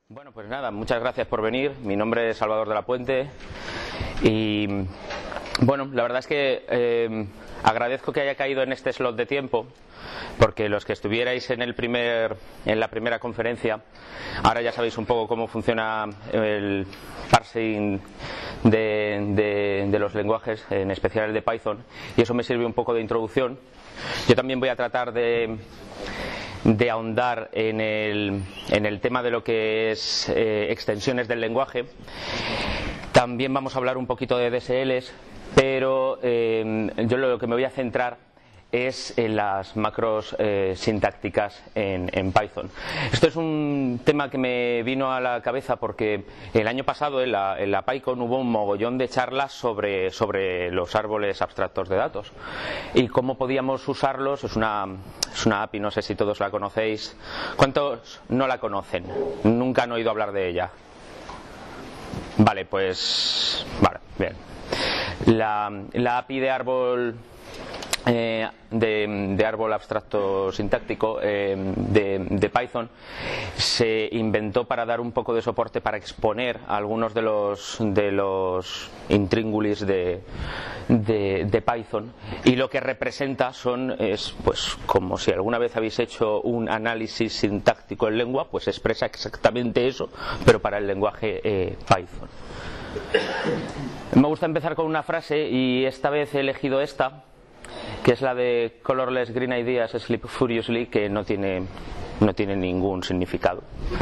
Bueno, pues nada, muchas gracias por venir. Mi nombre es Salvador de la Puente y bueno, la verdad es que agradezco que haya caído en este slot de tiempo, porque los que estuvierais en la primera conferencia, ahora ya sabéis un poco cómo funciona el parsing de los lenguajes, en especial el de Python, y eso me sirve un poco de introducción. Yo también voy a tratar de ahondar en el tema de lo que es extensiones del lenguaje. También vamos a hablar un poquito de DSLs, pero yo lo que me voy a centrar es en las macros sintácticas en Python. Esto es un tema que me vino a la cabeza porque el año pasado en la PyCon hubo un mogollón de charlas sobre los árboles abstractos de datos y cómo podíamos usarlos. Es una API, no sé si todos la conocéis. ¿Cuántos no la conocen? Nunca han oído hablar de ella. Vale, pues vale, bien. La API de árbol de árbol abstracto sintáctico de Python se inventó para dar un poco de soporte, para exponer algunos de los intríngulis de Python, y lo que representa es pues como si alguna vez habéis hecho un análisis sintáctico en lengua, pues expresa exactamente eso, pero para el lenguaje Python. Me gusta empezar con una frase y esta vez he elegido esta, que es la de Colorless Green Ideas Sleep Furiously, que no tiene ningún significado.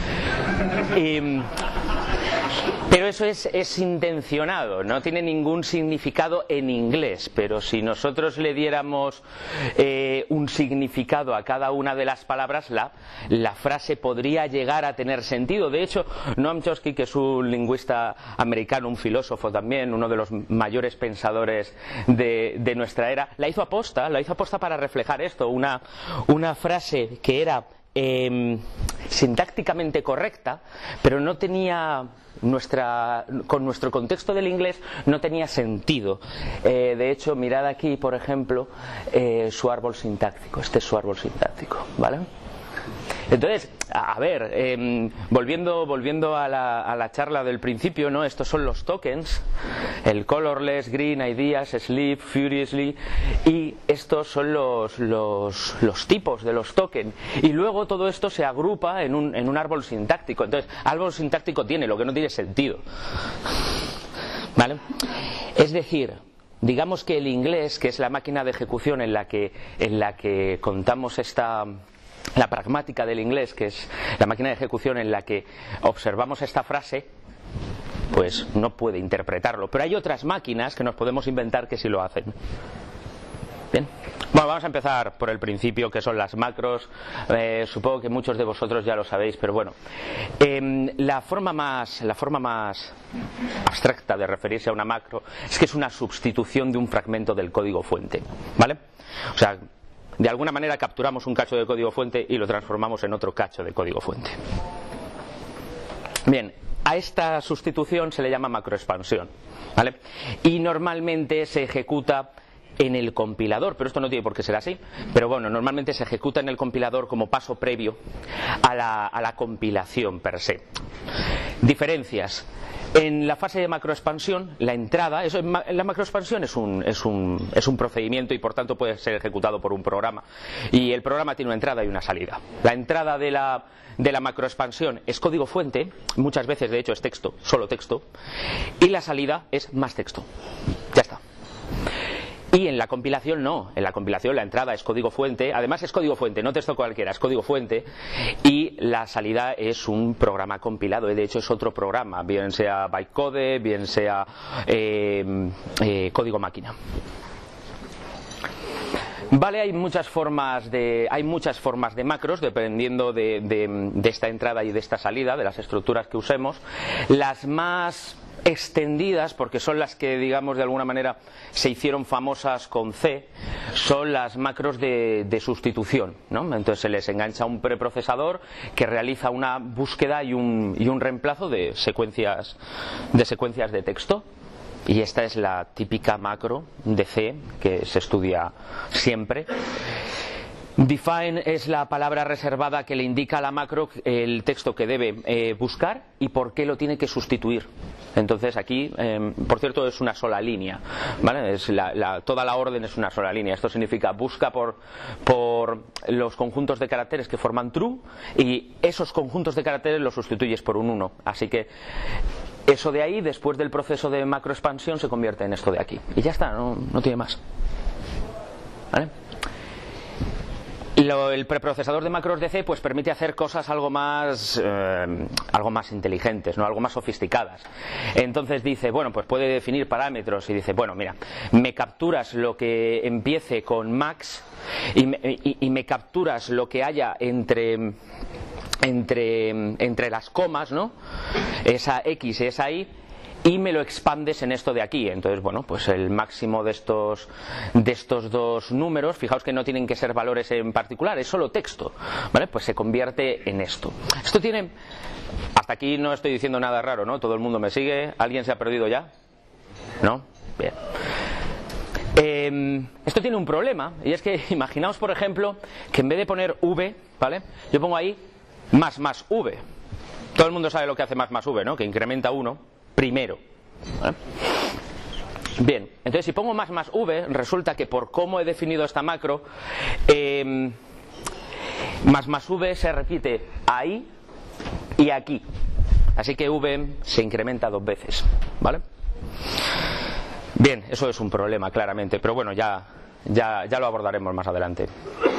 Pero eso es intencionado, no tiene ningún significado en inglés, pero si nosotros le diéramos un significado a cada una de las palabras, la frase podría llegar a tener sentido. De hecho, Noam Chomsky, que es un lingüista americano, un filósofo también, uno de los mayores pensadores de nuestra era, la hizo aposta para reflejar esto, una frase que era sintácticamente correcta, pero no tenía con nuestro contexto del inglés no tenía sentido. De hecho, mirad aquí, por ejemplo, su árbol sintáctico. Este es su árbol sintáctico, ¿vale? Entonces, a ver, volviendo a la charla del principio, ¿no? Estos son los tokens, el Colorless, Green, Ideas, Sleep, Furiously, y estos son los tipos de los tokens. Y luego todo esto se agrupa en un árbol sintáctico. Entonces, árbol sintáctico tiene, lo que no tiene sentido, ¿vale? Es decir, digamos que el inglés, que es la máquina de ejecución en la que contamos la pragmática del inglés, que es la máquina de ejecución en la que observamos esta frase, pues no puede interpretarlo. Pero hay otras máquinas que nos podemos inventar que sí lo hacen. Bien. Bueno, vamos a empezar por el principio, que son las macros. Supongo que muchos de vosotros ya lo sabéis, pero bueno. La forma más abstracta de referirse a una macro es que es una sustitución de un fragmento del código fuente, ¿vale? O sea, de alguna manera capturamos un cacho de código fuente y lo transformamos en otro cacho de código fuente. Bien, a esta sustitución se le llama macroexpansión, ¿vale? Y normalmente se ejecuta en el compilador, pero esto no tiene por qué ser así. Pero bueno, normalmente se ejecuta en el compilador como paso previo a la compilación per se. Diferencias. En la fase de macroexpansión, la entrada, la macroexpansión es un procedimiento y por tanto puede ser ejecutado por un programa. Y el programa tiene una entrada y una salida. La entrada de la macroexpansión es código fuente, muchas veces de hecho es texto, solo texto, y la salida es más texto. Ya está. Y en la compilación no, en la compilación la entrada es código fuente, además es código fuente, no texto cualquiera, es código fuente, y la salida es un programa compilado, de hecho es otro programa, bien sea bytecode, bien sea código máquina. Vale, hay muchas formas de macros dependiendo de esta entrada y de esta salida, de las estructuras que usemos. Las más extendidas, porque son las que, digamos, de alguna manera se hicieron famosas con C, son las macros de sustitución, ¿no? Entonces se les engancha un preprocesador que realiza una búsqueda y un reemplazo de secuencias de texto. Y esta es la típica macro de C que se estudia siempre. Define es la palabra reservada que le indica a la macro el texto que debe buscar y por qué lo tiene que sustituir. Entonces aquí, por cierto, es una sola línea, ¿vale? Toda la orden es una sola línea. Esto significa busca por los conjuntos de caracteres que forman true y esos conjuntos de caracteres los sustituyes por un 1. Así que eso de ahí, después del proceso de macroexpansión, se convierte en esto de aquí. Y ya está, no tiene más. ¿Vale? El preprocesador de macros de C pues permite hacer cosas algo más inteligentes, ¿no? Algo más sofisticadas. Entonces dice, bueno, pues puede definir parámetros y dice, bueno, mira, me capturas lo que empiece con max y me capturas lo que haya entre las comas, ¿no? Esa X y esa Y, y me lo expandes en esto de aquí. Entonces, bueno, pues el máximo de estos dos números, fijaos que no tienen que ser valores en particular, es solo texto, ¿vale? Pues se convierte en esto. Esto tiene... Hasta aquí no estoy diciendo nada raro, ¿no? Todo el mundo me sigue. ¿Alguien se ha perdido ya? ¿No? Bien. Esto tiene un problema, y es que imaginaos, por ejemplo, que en vez de poner V, ¿vale? Yo pongo ahí más V. Todo el mundo sabe lo que hace más V, ¿no? Que incrementa 1 primero, ¿vale? Bien, entonces si pongo más V, resulta que por cómo he definido esta macro, más V se repite ahí y aquí. Así que V se incrementa 2 veces, ¿vale? Bien, eso es un problema, claramente, pero bueno, ya lo abordaremos más adelante.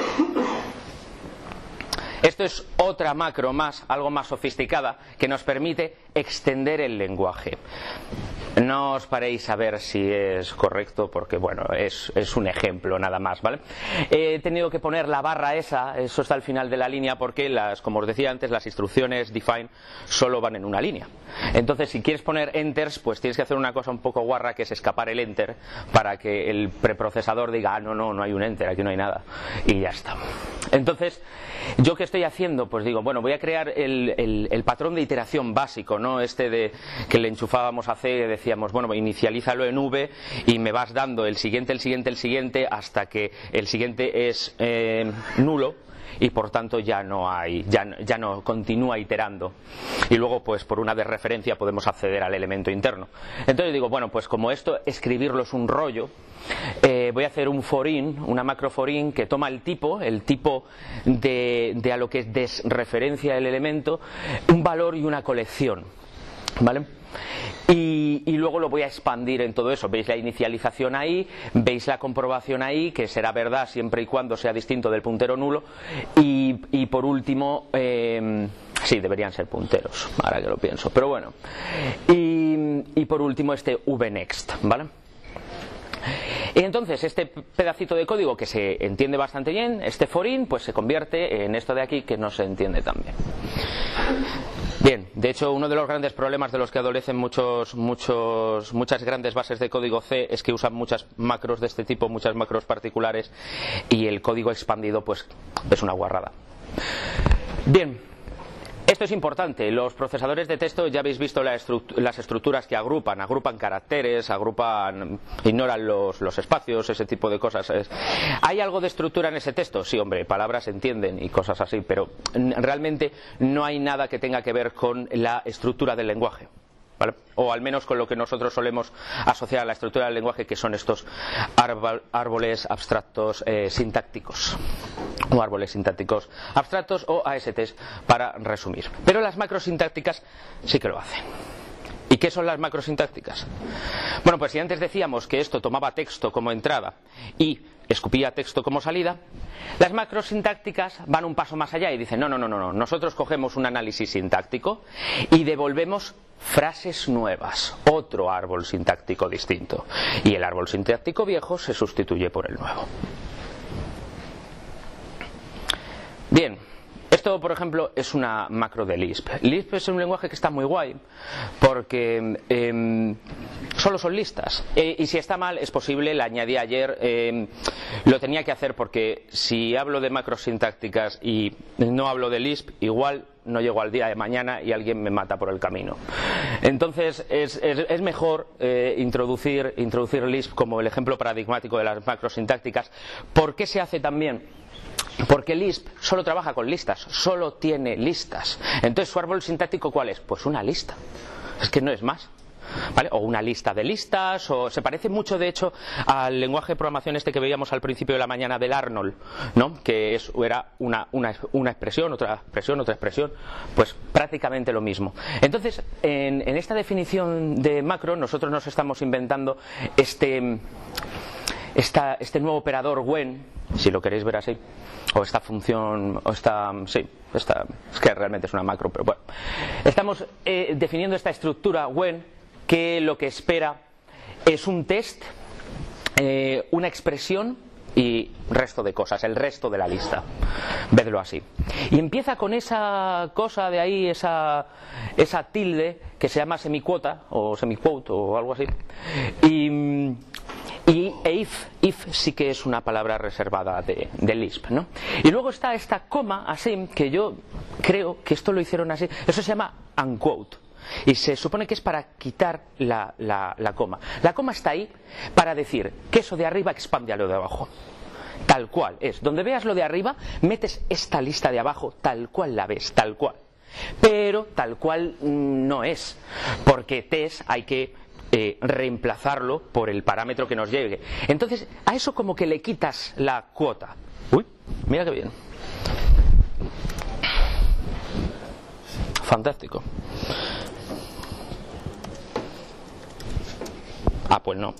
Esto es otra macro más, algo más sofisticada, que nos permite extender el lenguaje. No os paréis a ver si es correcto, porque bueno, es un ejemplo nada más, ¿vale? He tenido que poner la barra eso está al final de la línea, porque como os decía antes, las instrucciones define solo van en una línea. Entonces, si quieres poner enters, pues tienes que hacer una cosa un poco guarra, que es escapar el enter, para que el preprocesador diga, no hay un enter, aquí no hay nada, y ya está. Entonces, ¿yo qué estoy haciendo? Pues digo, bueno, voy a crear el patrón de iteración básico, ¿no? Este de que le enchufábamos a C, decíamos, bueno, inicialízalo en V y me vas dando el siguiente hasta que el siguiente es nulo y por tanto ya no continúa iterando, y luego pues por una desreferencia podemos acceder al elemento interno. Entonces digo, bueno, pues como esto escribirlo es un rollo, voy a hacer un for-in, una macro for-in que toma el tipo de a lo que desreferencia el elemento, un valor y una colección, ¿vale? Y luego lo voy a expandir en todo eso. Veis la inicialización ahí, veis la comprobación ahí, que será verdad siempre y cuando sea distinto del puntero nulo, y por último, sí, deberían ser punteros, ahora que lo pienso, pero bueno, y por último este vNext, ¿vale? Y entonces este pedacito de código que se entiende bastante bien, este for-in, pues se convierte en esto de aquí que no se entiende tan bien. Bien, de hecho uno de los grandes problemas de los que adolecen muchas grandes bases de código C es que usan muchas macros de este tipo, muchas macros particulares, y el código expandido pues es una guarrada. Bien, esto es importante. Los procesadores de texto, ya habéis visto las estructuras que agrupan caracteres, ignoran los espacios, ese tipo de cosas. ¿Hay algo de estructura en ese texto? Sí, hombre, palabras se entienden y cosas así, pero realmente no hay nada que tenga que ver con la estructura del lenguaje, ¿vale? O al menos con lo que nosotros solemos asociar a la estructura del lenguaje, que son estos árboles abstractos sintácticos, o árboles sintácticos abstractos, o ASTs para resumir. Pero las macros sintácticas sí que lo hacen. ¿Y qué son las macros sintácticas? Bueno, pues si antes decíamos que esto tomaba texto como entrada y escupía texto como salida, las macros sintácticas van un paso más allá y dicen, no, nosotros cogemos un análisis sintáctico y devolvemos frases nuevas, otro árbol sintáctico distinto, y el árbol sintáctico viejo se sustituye por el nuevo. Bien, esto por ejemplo es una macro de Lisp. Lisp es un lenguaje que está muy guay porque solo son listas, y si está mal es posible, la añadí ayer, lo tenía que hacer porque si hablo de macros sintácticas y no hablo de Lisp, igual no llego al día de mañana y alguien me mata por el camino. Entonces es mejor introducir Lisp como el ejemplo paradigmático de las macros sintácticas. ¿Por qué se hace también? Porque Lisp solo trabaja con listas, solo tiene listas. Entonces, ¿su árbol sintáctico cuál es? Pues una lista. Es que no es más. ¿Vale? O una lista de listas, o se parece mucho de hecho al lenguaje de programación este que veíamos al principio de la mañana del Arnold, ¿no? Que era una expresión, otra expresión, pues prácticamente lo mismo. Entonces, en esta definición de macro nosotros nos estamos inventando este nuevo operador when, si lo queréis ver así, o esta función, o esta, sí, esta, es que realmente es una macro, pero bueno, estamos definiendo esta estructura when, que lo que espera es un test, una expresión y resto de cosas, el resto de la lista. Vedlo así. Y empieza con esa cosa de ahí, esa tilde que se llama semicuota o semiquote o algo así. Y if sí que es una palabra reservada de Lisp, ¿no? Y luego está esta coma así, que yo creo que esto lo hicieron así, eso se llama unquote. Y se supone que es para quitar la coma. La coma está ahí para decir que eso de arriba expande a lo de abajo. Tal cual es. Donde veas lo de arriba, metes esta lista de abajo tal cual la ves, tal cual. Pero tal cual no es. Porque test hay que reemplazarlo por el parámetro que nos llegue. Entonces, a eso como que le quitas la cuota. Uy, mira qué bien. Fantástico. Ah, pues no.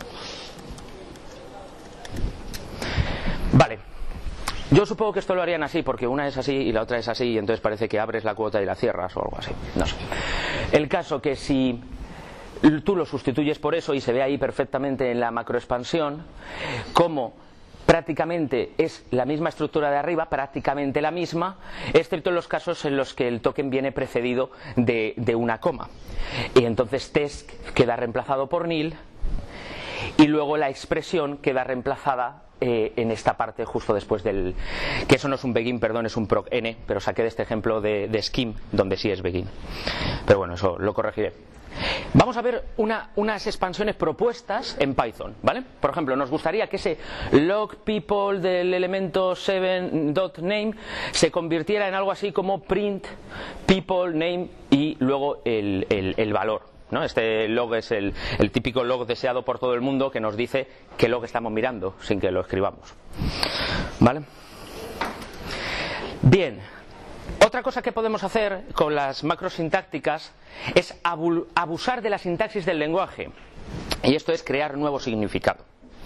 Vale. Yo supongo que esto lo harían así, porque una es así y la otra es así, y entonces parece que abres la cuota y la cierras o algo así. No sé. El caso que si tú lo sustituyes por eso y se ve ahí perfectamente en la macroexpansión, como prácticamente es la misma estructura de arriba, prácticamente la misma, excepto en los casos en los que el token viene precedido de una coma. Y entonces test queda reemplazado por nil y luego la expresión queda reemplazada en esta parte justo después del... que eso no es un begin, perdón, es un proc n, pero saqué de este ejemplo de scheme donde sí es begin. Pero bueno, eso lo corregiré. Vamos a ver unas expansiones propuestas en Python, ¿vale? Por ejemplo, nos gustaría que ese log people del elemento 7.name se convirtiera en algo así como print people name y luego el valor, ¿no? Este log es el típico log deseado por todo el mundo que nos dice qué log estamos mirando sin que lo escribamos, ¿vale? Bien. Otra cosa que podemos hacer con las macros sintácticas es abusar de la sintaxis del lenguaje. Y esto es crear nuevo significado.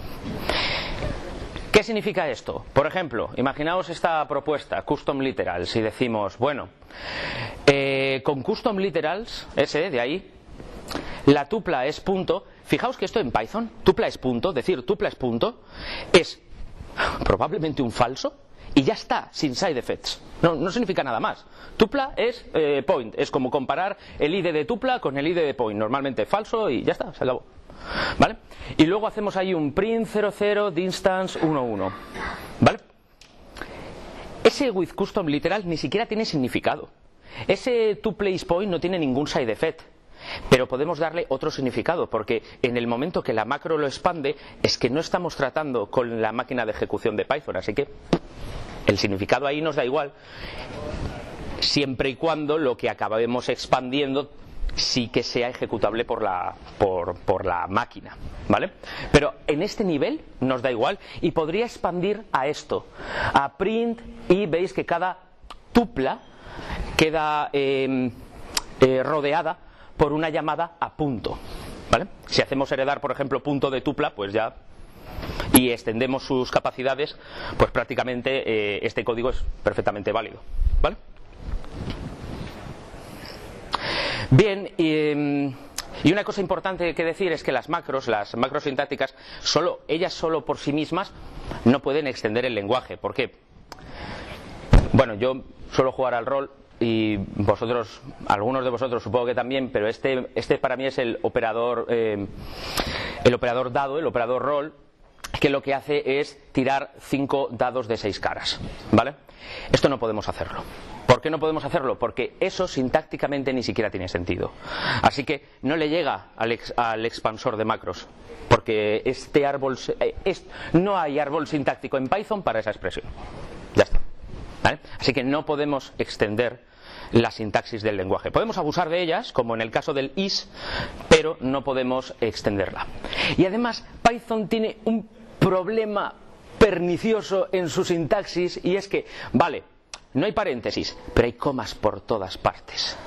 ¿Qué significa esto? Por ejemplo, imaginaos esta propuesta, custom literals, y decimos, bueno, con custom literals, ese de ahí, la tupla es punto. Fijaos que esto en Python, tupla es punto, decir tupla es punto, es probablemente un falso. Y ya está, sin side effects. No significa nada más. Tupla es point. Es como comparar el id de tupla con el id de point. Normalmente falso y ya está, se acabó. ¿Vale? Y luego hacemos ahí un print 00 distance 11. ¿Vale? Ese with custom literal ni siquiera tiene significado. Ese toPlacePoint no tiene ningún side effect. Pero podemos darle otro significado, porque en el momento que la macro lo expande, es que no estamos tratando con la máquina de ejecución de Python, así que el significado ahí nos da igual, siempre y cuando lo que acabemos expandiendo sí que sea ejecutable por la máquina, ¿vale? Pero en este nivel nos da igual y podría expandir a esto, a print, y veis que cada tupla queda rodeada por una llamada a punto, ¿vale? Si hacemos heredar, por ejemplo, punto de tupla, pues ya, y extendemos sus capacidades, pues prácticamente este código es perfectamente válido, ¿vale? Bien, y una cosa importante que decir es que las macros sintácticas, ellas solo por sí mismas no pueden extender el lenguaje. ¿Por qué? Bueno, yo suelo jugar al rol y vosotros, algunos de vosotros supongo que también, pero este para mí es el operador dado, el operador roll, que lo que hace es tirar 5 dados de 6 caras, ¿vale? Esto no podemos hacerlo. ¿Por qué no podemos hacerlo? Porque eso sintácticamente ni siquiera tiene sentido. Así que no le llega al expansor de macros, porque este árbol no hay árbol sintáctico en Python para esa expresión. Ya ¿vale? Así que no podemos extender la sintaxis del lenguaje. Podemos abusar de ellas, como en el caso del is, pero no podemos extenderla. Y además Python tiene un problema pernicioso en su sintaxis, y es que, vale, no hay paréntesis, pero hay comas por todas partes.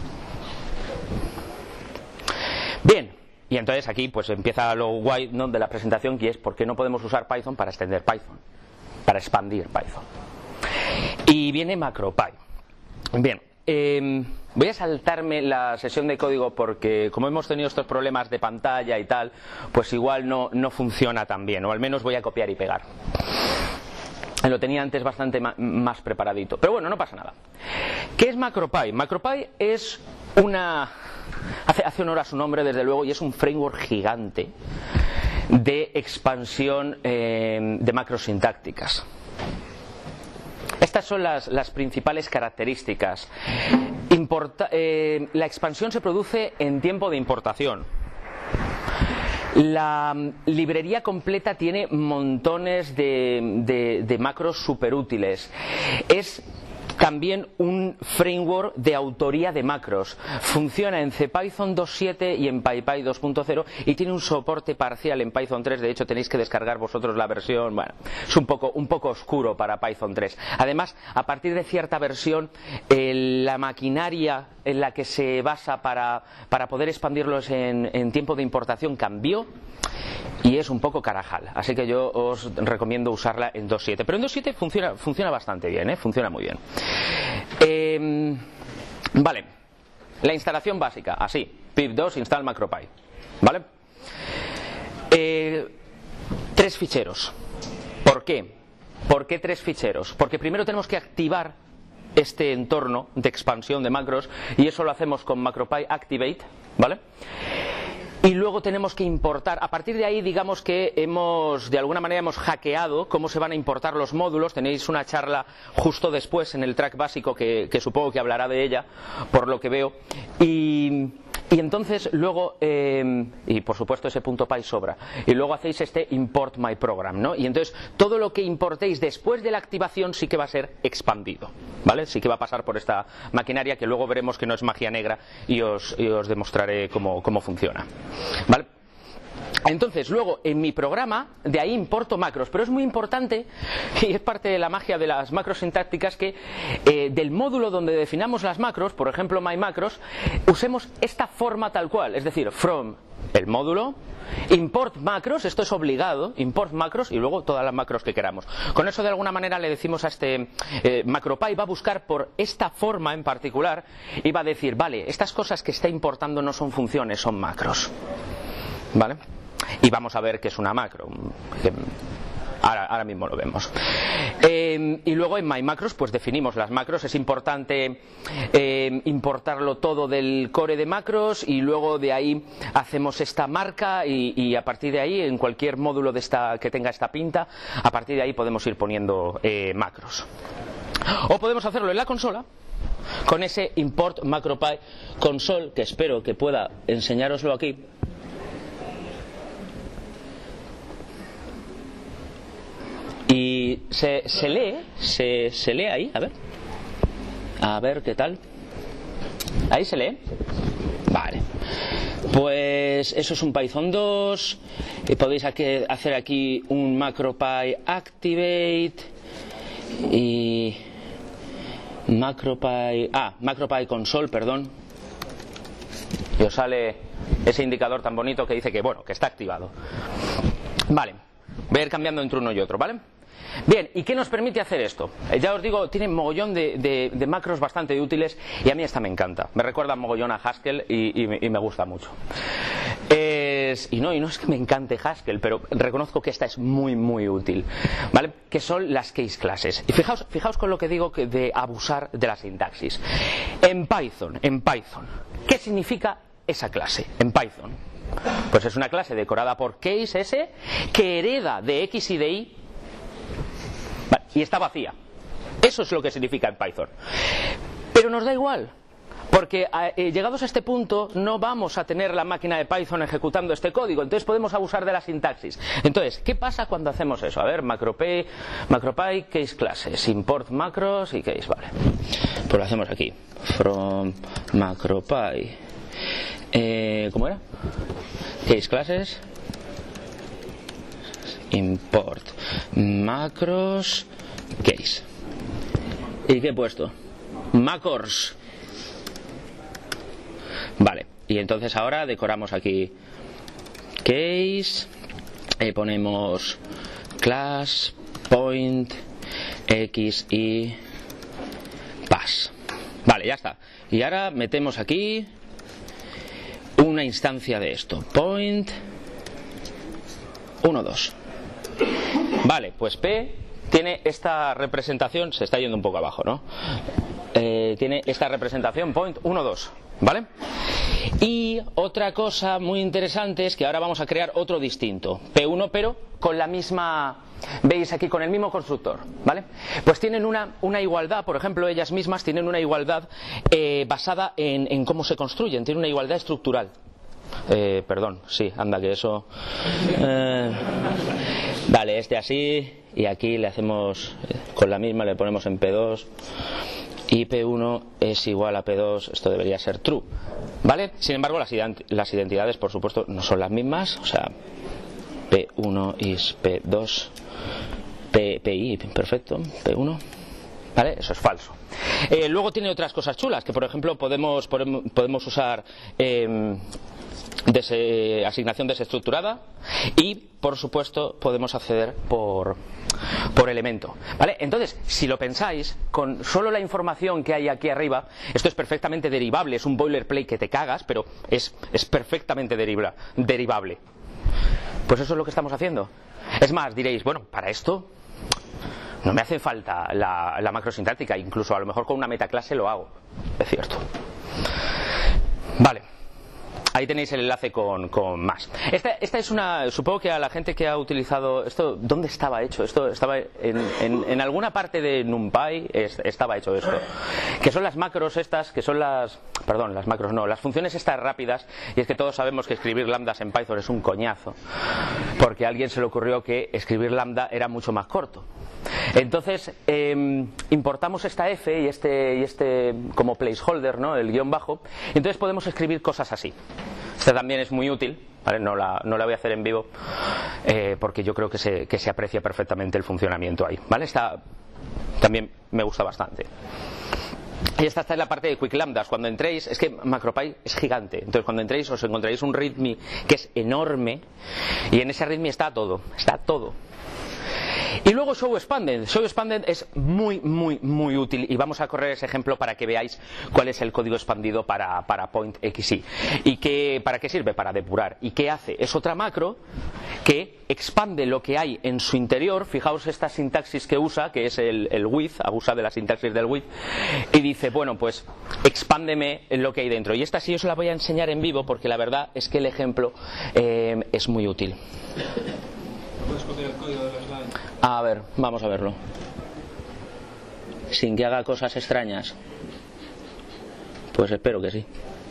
Bien, y entonces aquí pues empieza lo guay, ¿no?, de la presentación, que es por qué no podemos usar Python para extender Python, para expandir Python. Y viene MacroPy. Bien, voy a saltarme la sesión de código porque como hemos tenido estos problemas de pantalla y tal, pues igual no funciona tan bien, o al menos voy a copiar y pegar. Lo tenía antes bastante más preparadito, pero bueno, no pasa nada. ¿Qué es MacroPy? MacroPy es una... hace honor a su nombre, desde luego, y es un framework gigante de expansión de macros sintácticas. Estas son las principales características. La expansión se produce en tiempo de importación. La librería completa tiene montones de macros superútiles. Es también un framework de autoría de macros. Funciona en CPython 2.7 y en PyPy 2.0 y tiene un soporte parcial en Python 3. De hecho, tenéis que descargar vosotros la versión. Bueno, es un poco oscuro para Python 3. Además, a partir de cierta versión, la maquinaria en la que se basa para poder expandirlos en tiempo de importación cambió y es un poco carajal. Así que yo os recomiendo usarla en 2.7. Pero en 2.7 funciona bastante bien, funciona muy bien. Vale, la instalación básica, así, pip2 install MacroPy, ¿vale? 3 ficheros. ¿Por qué? ¿Por qué 3 ficheros? Porque primero tenemos que activar este entorno de expansión de macros, y eso lo hacemos con MacroPy Activate, ¿vale? Y luego tenemos que importar. A partir de ahí, digamos que de alguna manera hemos hackeado cómo se van a importar los módulos. Tenéis una charla justo después en el track básico que supongo que hablará de ella, por lo que veo. Y entonces luego, y por supuesto ese .py sobra, y luego hacéis este import my program, ¿no? Y entonces todo lo que importéis después de la activación sí que va a ser expandido, ¿vale? Sí que va a pasar por esta maquinaria, que luego veremos que no es magia negra, y os demostraré cómo funciona, ¿vale? Entonces luego en mi programa de ahí importo macros, pero es muy importante, y es parte de la magia de las macros sintácticas, que del módulo donde definamos las macros, por ejemplo myMacros, usemos esta forma tal cual, es decir, from el módulo, import macros, esto es obligado, import macros, y luego todas las macros que queramos. Con eso de alguna manera le decimos a este MacroPy, va a buscar por esta forma en particular y va a decir, vale, estas cosas que está importando no son funciones, son macros, ¿vale? Y vamos a ver qué es una macro, que ahora mismo lo vemos. Y luego en myMacros pues definimos las macros. Es importante importarlo todo del core de macros, y luego de ahí hacemos esta marca, y a partir de ahí, en cualquier módulo que tenga esta pinta, a partir de ahí podemos ir poniendo macros. O podemos hacerlo en la consola con ese import MacroPy console, que espero que pueda enseñároslo aquí. Y se lee ahí, a ver qué tal. Ahí se lee. Vale, pues eso es un Python 2. Y podéis hacer aquí un MacroPy Activate y MacroPy Console, perdón. Y os sale ese indicador tan bonito que dice que que está activado. Vale, voy a ir cambiando entre uno y otro, ¿vale? Bien, ¿y qué nos permite hacer esto? Ya os digo, tiene mogollón de macros bastante útiles, y a mí esta me encanta. Me recuerda mogollón a Haskell y me gusta mucho. Y no es que me encante Haskell, pero reconozco que esta es muy, muy útil, ¿vale? Que son las case classes. Y fijaos con lo que digo de abusar de la sintaxis. En Python, ¿qué significa esa clase en Python? Pues es una clase decorada por case S, que hereda de X y de Y, y está vacía. Eso es lo que significa en Python. Pero nos da igual, Porque llegados a este punto no vamos a tener la máquina de Python ejecutando este código, entonces podemos abusar de la sintaxis. Entonces, ¿qué pasa cuando hacemos eso? A ver, macropy, case classes, import macros y case, vale. Pues lo hacemos aquí. From macropy. ¿Cómo era? Case classes. Import macros case. ¿Y qué he puesto? Macros. Vale, y entonces ahora decoramos aquí case, ponemos class, point, x y pass. Vale, ya está. Y ahora metemos aquí una instancia de esto, point 1, 2. Vale, pues P tiene esta representación, se está yendo un poco abajo, ¿no? Tiene esta representación point 1, 2, ¿vale? Y otra cosa muy interesante es que ahora vamos a crear otro distinto, P1, pero con la misma, veis aquí, con el mismo constructor, ¿vale? Pues tienen una igualdad, por ejemplo, ellas mismas tienen una igualdad basada en cómo se construyen, tienen una igualdad estructural. Perdón, sí, anda que eso... Vale, este así, y aquí le hacemos con la misma, le ponemos en P2 y P1 es igual a P2, esto debería ser true, ¿vale? Sin embargo, las identidades, por supuesto, no son las mismas, o sea, P1 is P2, PI, perfecto, P1, ¿vale? Eso es falso. Luego tiene otras cosas chulas, que por ejemplo podemos usar asignación desestructurada y por supuesto podemos acceder por elemento, ¿vale? Entonces, si lo pensáis, con solo la información que hay aquí arriba, esto es perfectamente derivable, es un boilerplate que te cagas, pero es perfectamente derivable. Pues eso es lo que estamos haciendo. Es más, diréis, bueno, para esto no me hace falta la macrosintáctica, incluso a lo mejor con una metaclase lo hago, es cierto. Vale. Ahí tenéis el enlace con más. Esta es una... Supongo que a la gente que ha utilizado... Esto, ¿dónde estaba hecho? Esto estaba en alguna parte de NumPy estaba hecho esto. Que son las macros estas, que son las... Perdón, las macros no, las funciones estas rápidas. Y es que todos sabemos que escribir lambdas en Python es un coñazo. Porque a alguien se le ocurrió que escribir lambda era mucho más corto. Entonces importamos esta F y este como placeholder, ¿no? El guión bajo. Entonces podemos escribir cosas así. Esta también es muy útil, ¿vale? No la voy a hacer en vivo porque yo creo que se aprecia perfectamente el funcionamiento ahí, ¿vale? Esta también me gusta bastante. Y esta está en la parte de Quick Lambdas. Cuando entréis, es que MacroPy es gigante. Entonces cuando entréis os encontraréis un README que es enorme y en ese README está todo. Y luego Show Expanded. Show Expanded es muy útil y vamos a correr ese ejemplo para que veáis cuál es el código expandido para PointXY. ¿Y para qué sirve? Para depurar. ¿Y qué hace? Es otra macro que expande lo que hay en su interior. Fijaos esta sintaxis que usa, que es el with, abusa de la sintaxis del with, y dice, bueno, pues expándeme lo que hay dentro. Y esta sí os la voy a enseñar en vivo porque la verdad es que el ejemplo es muy útil. ¿Puedes copiar el código de las lines? A ver, vamos a verlo. Sin que haga cosas extrañas. Pues espero que sí.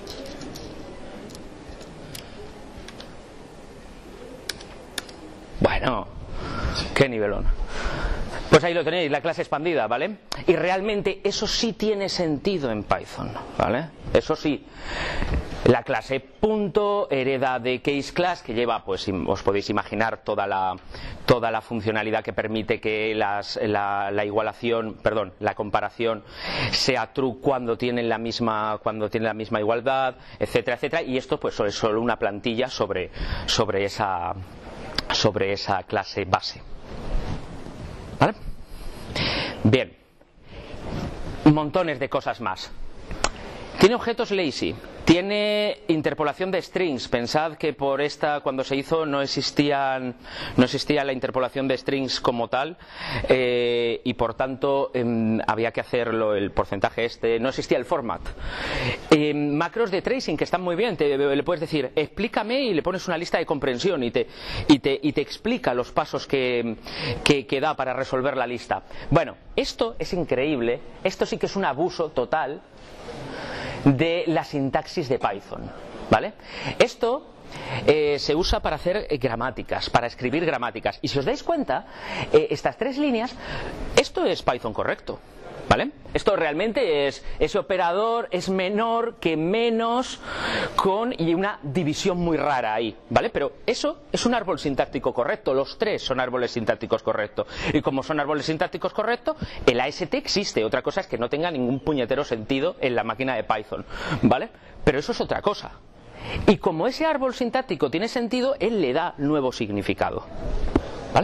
Bueno, qué nivelón. Pues ahí lo tenéis, la clase expandida, ¿vale? Y realmente eso sí tiene sentido en Python, ¿vale? Eso sí. La clase punto hereda de case class, que lleva, pues os podéis imaginar toda la funcionalidad que permite que la igualación, perdón, la comparación sea true cuando tienen la misma igualdad, etcétera, etcétera. Y esto pues es solo una plantilla sobre esa clase base. ¿Vale? Bien. Montones de cosas más. Tiene objetos lazy. Tiene interpolación de strings. Pensad que por cuando se hizo no existía la interpolación de strings como tal y por tanto había que hacerlo el porcentaje no existía el format. Macros de tracing que están muy bien. Le puedes decir explícame y le pones una lista de comprensión y te explica los pasos que da para resolver la lista. Bueno, esto es increíble. Esto sí que es un abuso total. de la sintaxis de Python, ¿vale? Esto se usa para hacer gramáticas, para escribir gramáticas. Y si os dais cuenta, estas 3 líneas, esto es Python correcto, ¿vale? Esto realmente es, ese operador es menor que menos y una división muy rara ahí, ¿vale? Pero eso es un árbol sintáctico correcto, los 3 son árboles sintácticos correctos. Y como son árboles sintácticos correctos, el AST existe. Otra cosa es que no tenga ningún puñetero sentido en la máquina de Python, ¿vale? Pero eso es otra cosa. Y como ese árbol sintáctico tiene sentido, él le da nuevo significado, ¿vale?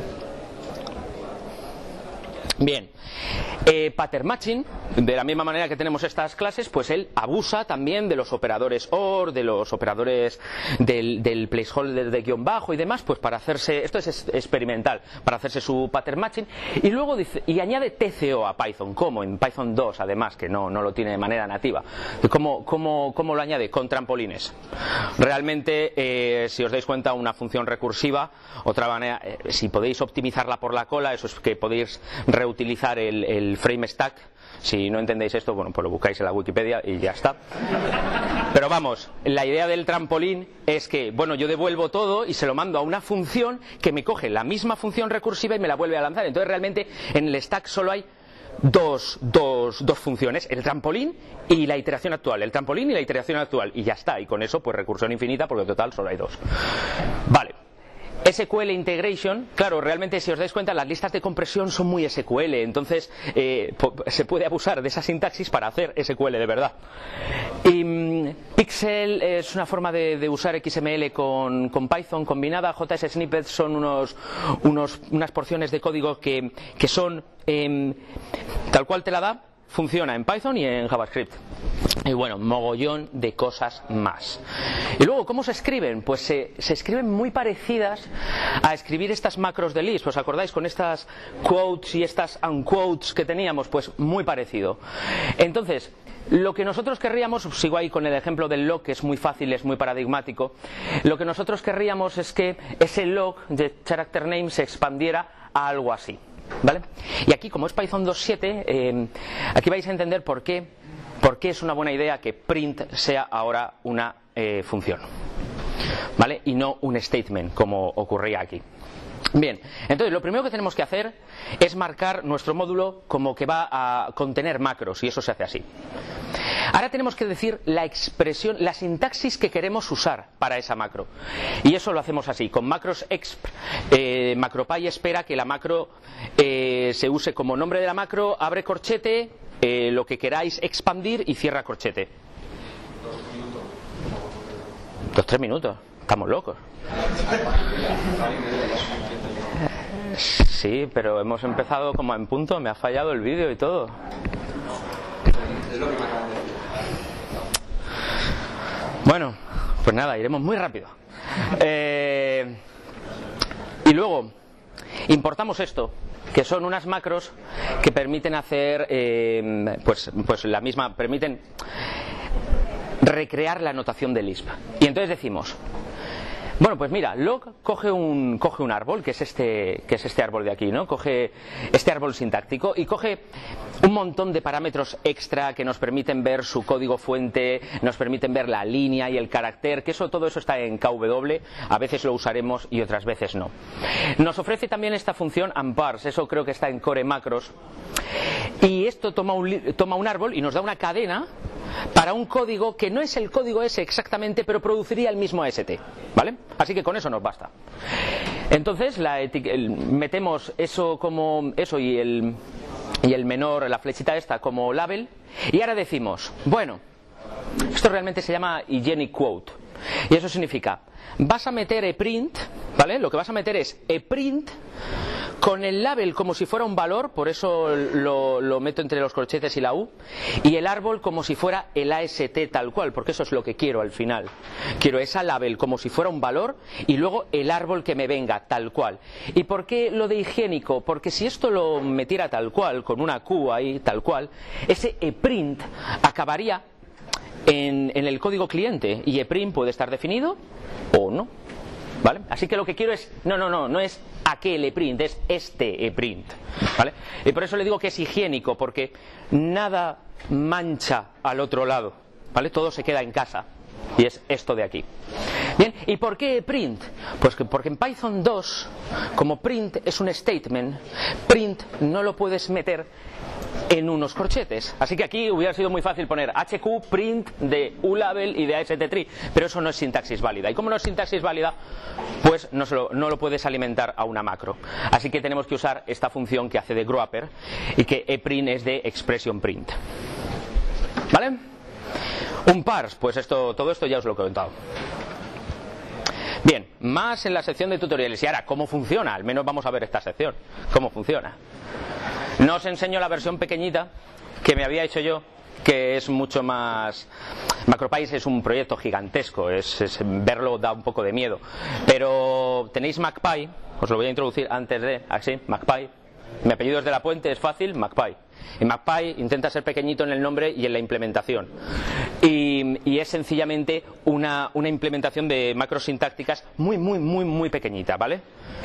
Bien, pattern matching, de la misma manera que tenemos estas clases, pues él abusa también de los operadores OR, de los operadores del placeholder de guión bajo y demás, pues para hacerse, esto es experimental, para hacerse su pattern matching. Y luego dice, y añade TCO a Python, como en Python 2 además, que no lo tiene de manera nativa. ¿Cómo lo añade? Con trampolines. Realmente, si os dais cuenta, una función recursiva, otra manera, si podéis optimizarla por la cola, eso es que podéis reutilizar el frame stack. Si no entendéis esto, bueno, pues lo buscáis en la Wikipedia y ya está. Pero vamos, la idea del trampolín es que, bueno, yo devuelvo todo y se lo mando a una función que me coge la misma función recursiva y me la vuelve a lanzar. Entonces realmente en el stack solo hay dos funciones, el trampolín y la iteración actual, el trampolín y la iteración actual, y ya está. Y con eso pues recursión infinita, porque en total solo hay 2. Vale. SQL Integration, claro, realmente si os dais cuenta las listas de compresión son muy SQL, entonces se puede abusar de esa sintaxis para hacer SQL de verdad. Y Pixel es una forma de usar XML con Python combinada. JS Snippets son unas porciones de código que son tal cual te la da, funciona en Python y en JavaScript. Y bueno, mogollón de cosas más. Y luego, ¿cómo se escriben? Pues se escriben muy parecidas a escribir estas macros de Lisp. ¿Os acordáis con estas quotes y estas unquotes que teníamos? Pues muy parecido. Entonces, lo que nosotros querríamos, sigo ahí con el ejemplo del log, que es muy fácil, es muy paradigmático. Lo que nosotros querríamos es que ese log de character name se expandiera a algo así, ¿vale? Y aquí, como es Python 2.7, aquí vais a entender por qué es una buena idea que print sea ahora una función, ¿vale? Y no un statement, como ocurría aquí. Bien, entonces lo primero que tenemos que hacer es marcar nuestro módulo como que va a contener macros, y eso se hace así. Ahora tenemos que decir la expresión, la sintaxis que queremos usar para esa macro. Y eso lo hacemos así, con macros exp. MacroPy espera que la macro se use como nombre de la macro, abre corchete, lo que queráis expandir y cierra corchete. 2-3 minutos. Estamos locos. Sí, pero hemos empezado como en punto, me ha fallado el vídeo y todo. Bueno, pues nada, iremos muy rápido. Y luego importamos esto, que son unas macros que permiten hacer pues la misma, permiten recrear la notación de Lisp. Y entonces decimos, bueno, pues mira, log coge un árbol, que es este árbol de aquí, ¿no? Coge este árbol sintáctico y coge un montón de parámetros extra que nos permiten ver su código fuente, nos permiten ver la línea y el carácter, que todo eso está en KW, a veces lo usaremos y otras veces no. Nos ofrece también esta función unparse, eso creo que está en core macros, y esto toma un árbol y nos da una cadena para un código que no es el código ese exactamente, pero produciría el mismo AST, ¿vale? Así que con eso nos basta. Entonces metemos eso como eso y el menor, la flechita esta, como label, y ahora decimos, bueno, esto realmente se llama hygienic quote, y eso significa, vas a meter eprint, ¿vale? Lo que vas a meter es eprint con el label como si fuera un valor, por eso lo meto entre los corchetes y la U, y el árbol como si fuera el AST tal cual, porque eso es lo que quiero al final. Quiero esa label como si fuera un valor y luego el árbol que me venga tal cual. ¿Y por qué lo de higiénico? Porque si esto lo metiera tal cual, con una Q ahí tal cual, ese eprint acabaría en el código cliente, y eprint puede estar definido o no. ¿vale? Así que lo que quiero es, no es aquel eprint, es este eprint, ¿vale? Y por eso le digo que es higiénico, porque nada mancha al otro lado, ¿vale? Todo se queda en casa, y es esto de aquí. Bien, ¿y por qué print? Pues porque en Python 2, como print es un statement, print no lo puedes meter en unos corchetes. Así que aquí hubiera sido muy fácil poner HQ print de ulabel y de AST-tree, pero eso no es sintaxis válida. Y como no es sintaxis válida, pues no lo puedes alimentar a una macro. Así que tenemos que usar esta función que hace de growper y que eprint es de expression print. ¿Vale? Un parse, pues todo esto ya os lo he comentado. Bien, más en la sección de tutoriales. Y ahora, ¿cómo funciona? Al menos vamos a ver esta sección. ¿Cómo funciona? No os enseño la versión pequeñita que me había hecho yo, que es mucho más... MacroPy es un proyecto gigantesco, verlo da un poco de miedo. Pero tenéis MacPy, os lo voy a introducir antes de... Así, MacPy. Mi apellido es de la Puente, es fácil, MacPy. Y MacPy intenta ser pequeñito en el nombre y en la implementación. Y es sencillamente una implementación de macros sintácticas muy pequeñita, ¿vale?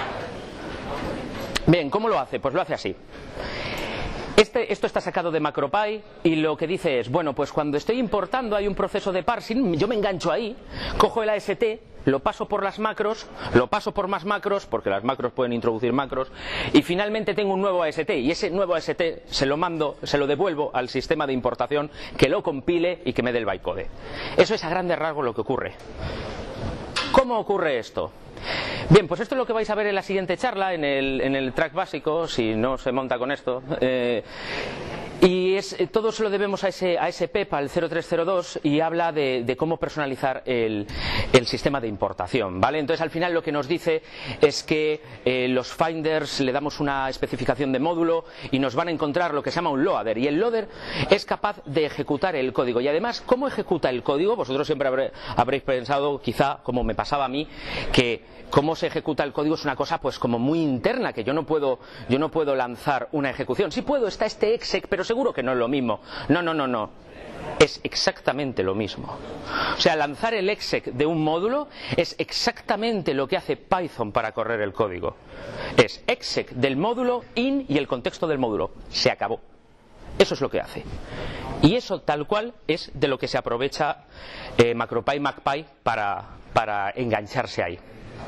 Bien, ¿cómo lo hace? Pues lo hace así. Esto está sacado de MacroPy y lo que dice es, bueno, pues cuando estoy importando hay un proceso de parsing, yo me engancho ahí, cojo el AST, lo paso por las macros, lo paso por más macros, porque las macros pueden introducir macros, y finalmente tengo un nuevo AST, y ese nuevo AST se lo devuelvo al sistema de importación, que lo compile y que me dé el bytecode. Eso es a grandes rasgos lo que ocurre. ¿Cómo ocurre esto? Bien, pues esto es lo que vais a ver en la siguiente charla, en el track básico, si no se monta con esto. Y todo se lo debemos a ese PEP, al 0302, y habla de cómo personalizar el sistema de importación, ¿vale? Entonces al final lo que nos dice es que los finders le damos una especificación de módulo y nos van a encontrar lo que se llama un loader, y el loader es capaz de ejecutar el código. Y además, ¿cómo ejecuta el código? Vosotros siempre habréis pensado, quizá como me pasaba a mí, que cómo se ejecuta el código es una cosa pues como muy interna, que yo no puedo lanzar una ejecución. Sí puedo, está este exec, pero seguro que no es lo mismo. No. Es exactamente lo mismo. O sea, lanzar el exec de un módulo es exactamente lo que hace Python para correr el código. Es exec del módulo, in y el contexto del módulo. Se acabó. Eso es lo que hace. Y eso tal cual es de lo que se aprovecha MacroPy para engancharse ahí.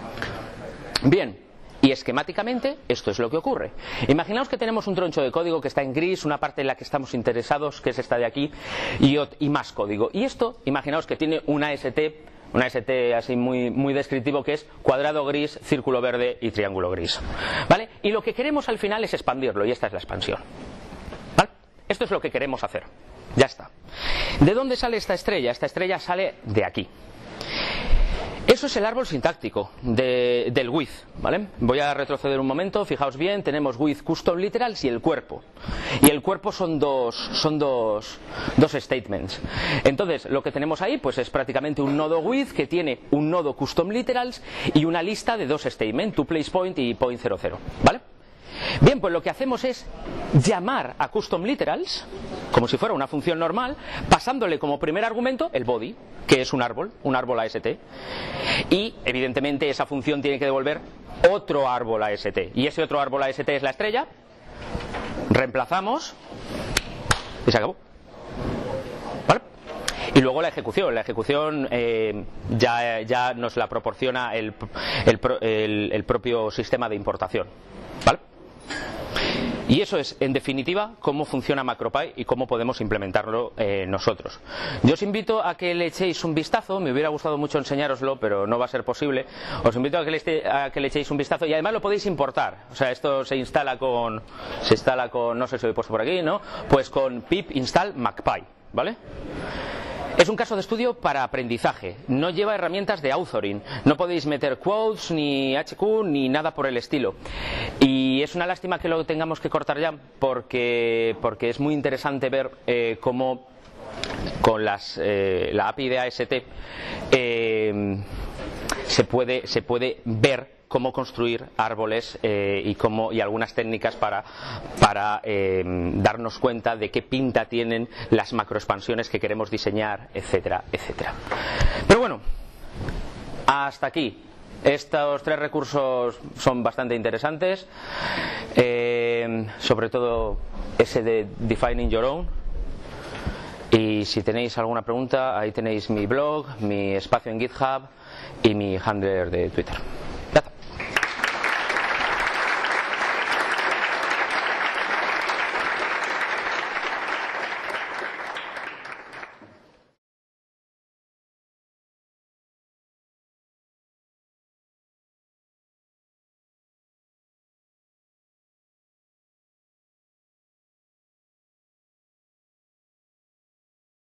Bien, y esquemáticamente esto es lo que ocurre. Imaginaos que tenemos un troncho de código que está en gris, una parte en la que estamos interesados, que es esta de aquí, y más código. Y esto, imaginaos que tiene una AST así muy descriptivo, que es cuadrado gris, círculo verde y triángulo gris, ¿vale? Y lo que queremos al final es expandirlo, y esta es la expansión, ¿vale? Esto es lo que queremos hacer. Ya está. ¿De dónde sale esta estrella? Esta estrella sale de aquí. Eso es el árbol sintáctico del with, ¿vale? Voy a retroceder un momento, fijaos bien, tenemos with custom literals y el cuerpo. Y el cuerpo son dos statements. Entonces, lo que tenemos ahí pues es prácticamente un nodo with que tiene un nodo custom literals y una lista de dos statements, toPlacePoint y point00, ¿vale? Bien, pues lo que hacemos es llamar a custom literals como si fuera una función normal, pasándole como primer argumento el body, que es un árbol AST, y evidentemente esa función tiene que devolver otro árbol AST, y ese otro árbol AST es la estrella. Reemplazamos y se acabó, ¿vale? Y luego la ejecución ya nos la proporciona el propio sistema de importación, ¿vale? Y eso es, en definitiva, cómo funciona MacroPy y cómo podemos implementarlo nosotros. Yo os invito a que le echéis un vistazo. Me hubiera gustado mucho enseñároslo, pero no va a ser posible. Os invito a que le echéis un vistazo, y además lo podéis importar. O sea, esto se instala con, no sé si lo he puesto por aquí, ¿no? Pues con pip install MacPy, ¿vale? Es un caso de estudio para aprendizaje, no lleva herramientas de authoring, no podéis meter quotes, ni HQ, ni nada por el estilo. Y es una lástima que lo tengamos que cortar ya, porque es muy interesante ver cómo con la API de AST se puede ver cómo construir árboles y algunas técnicas para darnos cuenta de qué pinta tienen las macroexpansiones que queremos diseñar, etcétera, etcétera. Pero bueno, hasta aquí estos 3 recursos son bastante interesantes, sobre todo ese de Defining Your Own. Y si tenéis alguna pregunta, ahí tenéis mi blog, mi espacio en GitHub y mi handler de Twitter.